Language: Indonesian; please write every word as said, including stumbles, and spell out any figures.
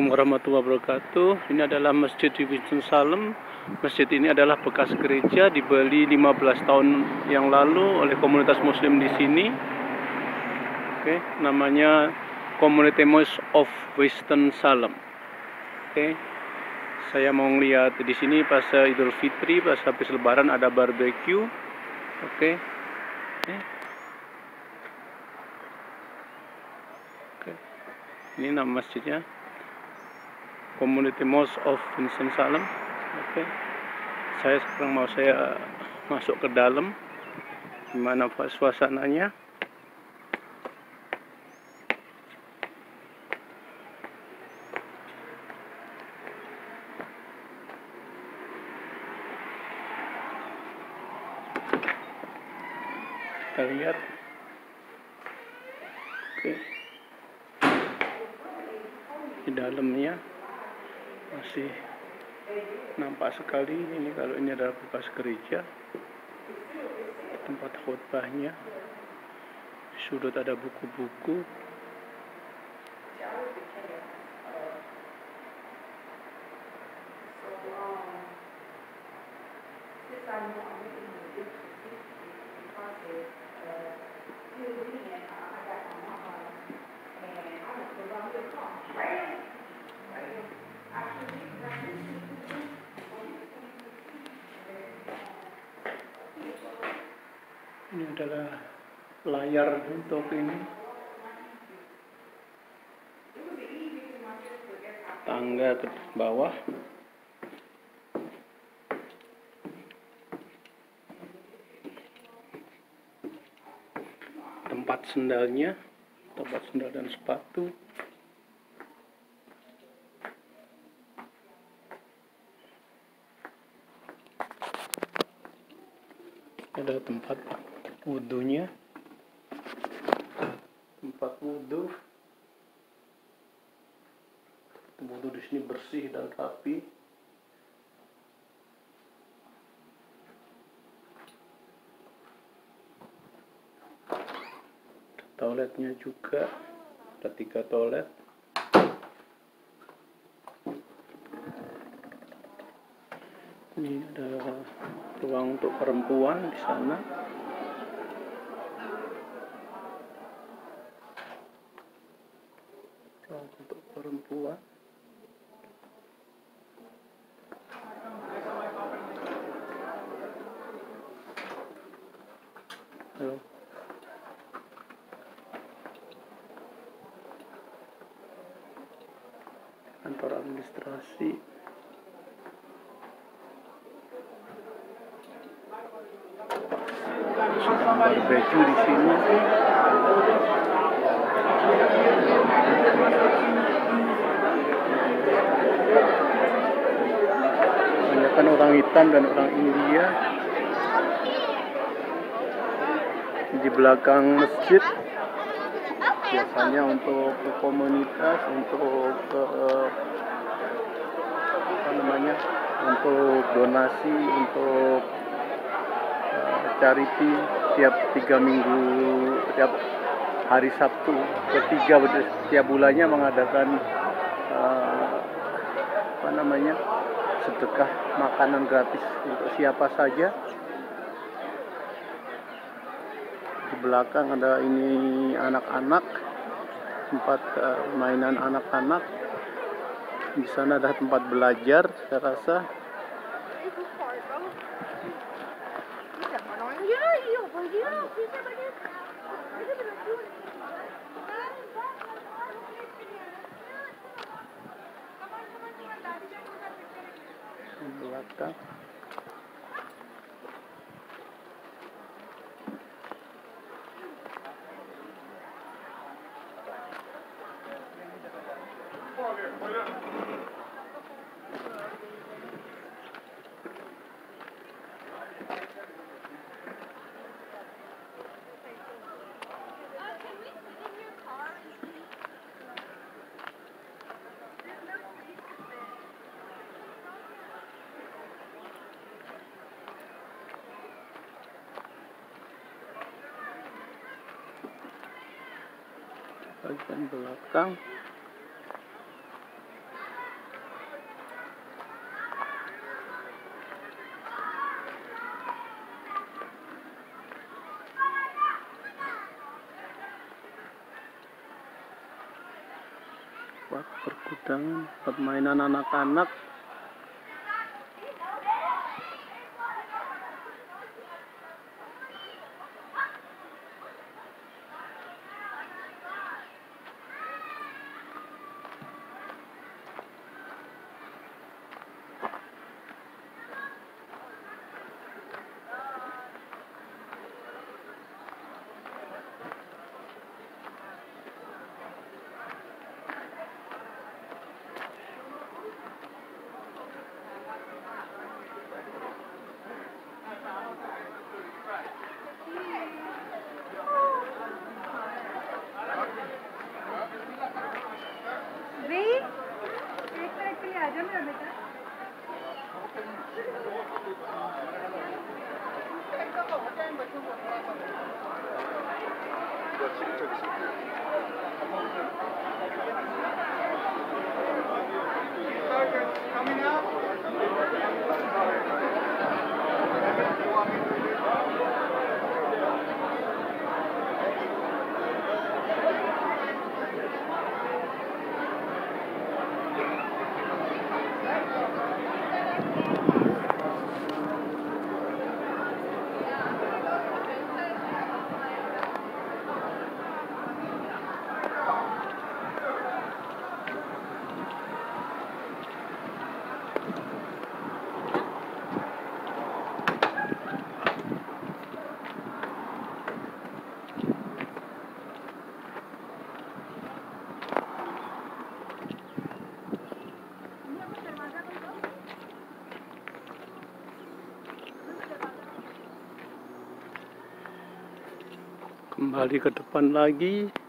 Assalamualaikum warahmatullahi wabarakatuh. Ini adalah Masjid di Winston-Salem. Masjid ini adalah bekas gereja, dibeli lima belas tahun yang lalu oleh komunitas muslim di sini. Oke, namanya Community Mosque of Winston-Salem. Oke. Saya mau ngeliat di sini pas Idul Fitri, pas habis lebaran ada barbecue. Oke. Oke. Oke. Ini nama masjidnya. Community Mosque of Winston-Salem. Oke, saya sekarang mau saya masuk ke dalam. Gimana Pak suasananya? Kita lihat. Oke, di dalamnya masih nampak sekali. Ini kalau ini adalah bekas gereja, tempat khutbahnya. Di sudut ada buku-buku. Ini adalah layar untuk ini, tangga ke bawah. Tempat sendalnya, tempat sendal dan sepatu. Ada tempat wudhunya, tempat wudhu. Wudhu di sini bersih dan rapi. Toiletnya juga ada tiga toilet. Ini ada ruang untuk perempuan di sana. Ruang untuk perempuan. Halo. Kantor administrasi. Barbecue di sini. Kebanyakan orang hitam dan orang India. Di belakang masjid biasanya untuk ke komunitas, untuk ke, apa namanya, untuk donasi, untuk charity tiap tiga minggu, tiap hari Sabtu ketiga setiap bulannya mengadakan uh, apa namanya, sedekah makanan gratis untuk siapa saja. Di belakang ada ini anak-anak, tempat uh, mainan anak-anak. Di sana ada tempat belajar, saya rasa. Belakang. bagian belakang. tempat perkudangan, permainan anak-anak. वे एक मिनट के लिए आ जाओ मेरा बेटा। Coming out. Kembali ke depan lagi.